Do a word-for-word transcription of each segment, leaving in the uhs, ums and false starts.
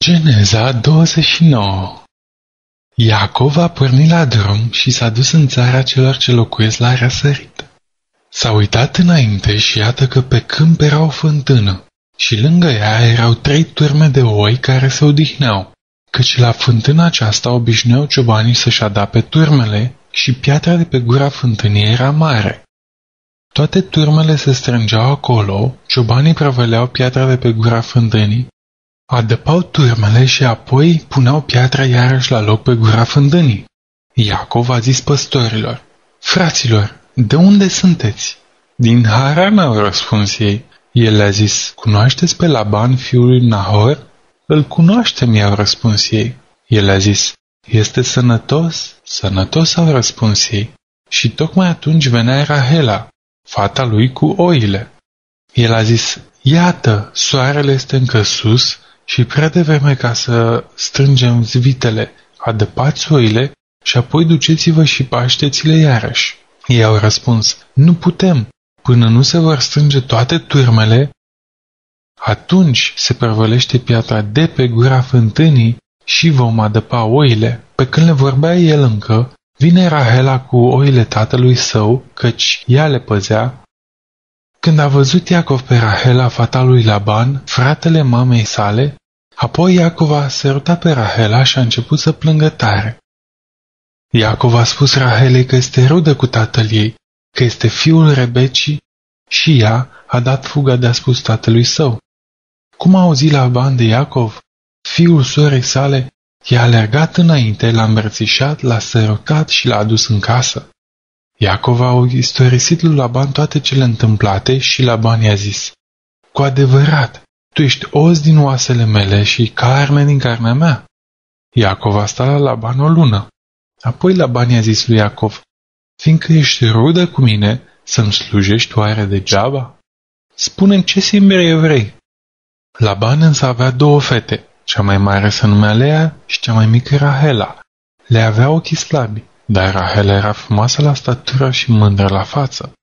Geneza douăzeci și nouă. Iacov a pornit la drum și s-a dus în țara celor ce locuiesc la răsărit. S-a uitat înainte și iată că pe câmp era o fântână și lângă ea erau trei turme de oi care se odihneau, căci la fântâna aceasta obișnuiau ciobanii să-și adape turmele și piatra de pe gura fântânii era mare. Toate turmele se strângeau acolo, ciobanii prăvăleau piatra de pe gura fântânii, adăpau turmele și apoi puneau piatra iarăși la loc pe gura fântânii. Iacov a zis păstorilor: fraților, de unde sunteți? Din Haran, au răspuns ei. El le-a zis: cunoașteți pe Laban, fiul lui Nahor? Îl cunoaștem, i-au răspuns ei. El le-a zis: este sănătos? Sănătos, au răspuns ei. Și tocmai atunci venea Rahela, fata lui cu oile. El a zis: iată, soarele este încă sus și prea devreme ca să strângem zvitele, adăpați oile și apoi duceți-vă și pașteți-le iarăși. Ei au răspuns: nu putem, până nu se vor strânge toate turmele, atunci se prăvălește piatra de pe gura fântânii și vom adăpa oile. Pe când le vorbea el încă, vine Rahela cu oile tatălui său, căci ea le păzea. Când a văzut Iacov pe Rahela, fata lui Laban, fratele mamei sale, apoi Iacov a sărutat pe Rahela și a început să plângă tare. Iacov a spus Rahelei că este rudă cu tatăl ei, că este fiul Rebecii, și ea a dat fuga de a spus tatălui său. Cum a auzit Laban de Iacov, fiul sorei sale, i-a alergat înainte, l-a îmbrățișat, l-a sărutat și l-a adus în casă. Iacov a istorisit lui Laban toate cele întâmplate și Laban i-a zis: cu adevărat, tu ești os din oasele mele și carne din carnea mea. Iacov a stat la Laban o lună. Apoi Laban i-a zis lui Iacov: fiindcă ești rudă cu mine, să-mi slujești oare degeaba? Spune-mi ce simbire vrei. Laban însă avea două fete, cea mai mare se numea Lea și cea mai mică Rahela. Le avea ochii slabi, dar Rahela era frumoasă la statură și mândră la față.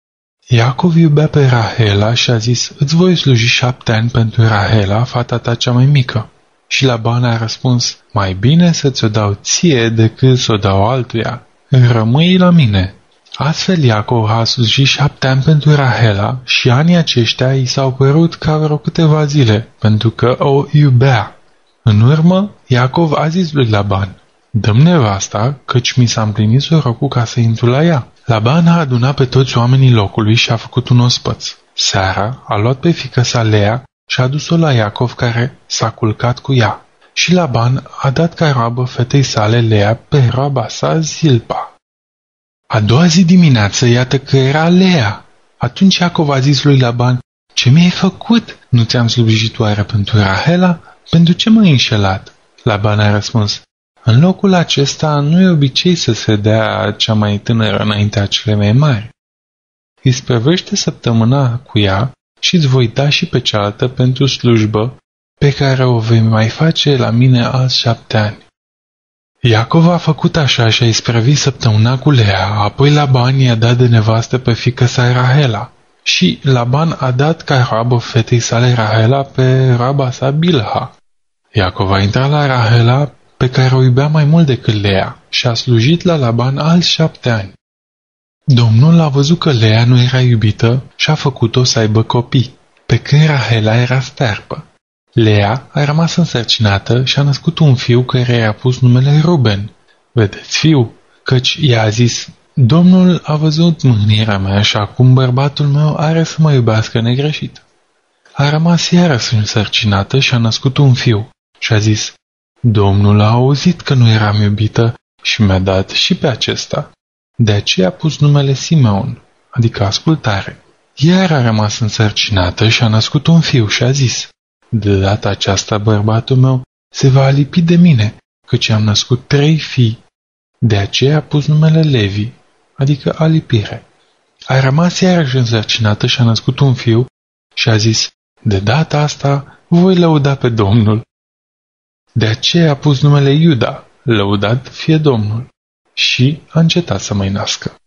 Iacov iubea pe Rahela și a zis: îți voi sluji șapte ani pentru Rahela, fata ta cea mai mică. Și Laban a răspuns: mai bine să ți-o dau ție decât să o dau altuia. Rămâi la mine. Astfel Iacov a slujit șapte ani pentru Rahela și anii aceștia i s-au părut ca vreo câteva zile, pentru că o iubea. În urmă, Iacov a zis lui Laban: dă-mi nevasta, căci mi s-a împlinit sorocul ca să intru la ea. Laban a adunat pe toți oamenii locului și a făcut un ospăț. Seara a luat pe fiica sa Lea și a dus-o la Iacov, care s-a culcat cu ea. Și Laban a dat ca roabă fetei sale Lea pe roaba sa Zilpa. A doua zi dimineață, iată că era Lea. Atunci Iacov a zis lui Laban: ce mi-ai făcut? Nu ți-am slujit oare pentru Rahela? Pentru ce m-ai înșelat? Laban a răspuns: în locul acesta nu e obicei să se dea cea mai tânără înaintea celei mai mari. Isprăvește săptămâna cu ea și îți voi da și pe cealaltă pentru slujbă, pe care o vei mai face la mine alți șapte ani. Iacov a făcut așa și a isprăvit săptămâna cu Lea, apoi Laban i-a dat de nevastă pe fiica sa Rahela. Și Laban a dat ca roabă fetei sale Rahela pe roaba sa Bilha. Iacov a intrat la Rahela, pe care o iubea mai mult decât Lea, și a slujit la Laban alți șapte ani. Domnul a văzut că Lea nu era iubită și a făcut-o să aibă copii, pe când Rahela era stearpă. Lea a rămas însărcinată și a născut un fiu care i-a pus numele Ruben. Vedeți, fiu, căci i-a zis: Domnul a văzut mâhnirea mea și acum bărbatul meu are să mă iubească negreșit. A rămas iarăși însărcinată și a născut un fiu și a zis: Domnul a auzit că nu eram iubită și mi-a dat și pe acesta. De aceea a pus numele Simeon, adică ascultare. Iar a rămas însărcinată și a născut un fiu și a zis: de data aceasta bărbatul meu se va alipi de mine, căci am născut trei fii. De aceea a pus numele Levi, adică alipire. A rămas iarăși însărcinată și a născut un fiu și a zis: de data asta voi lăuda pe Domnul. De aceea a pus numele Iuda, lăudat fie Domnul. Și a încetat să mai nască.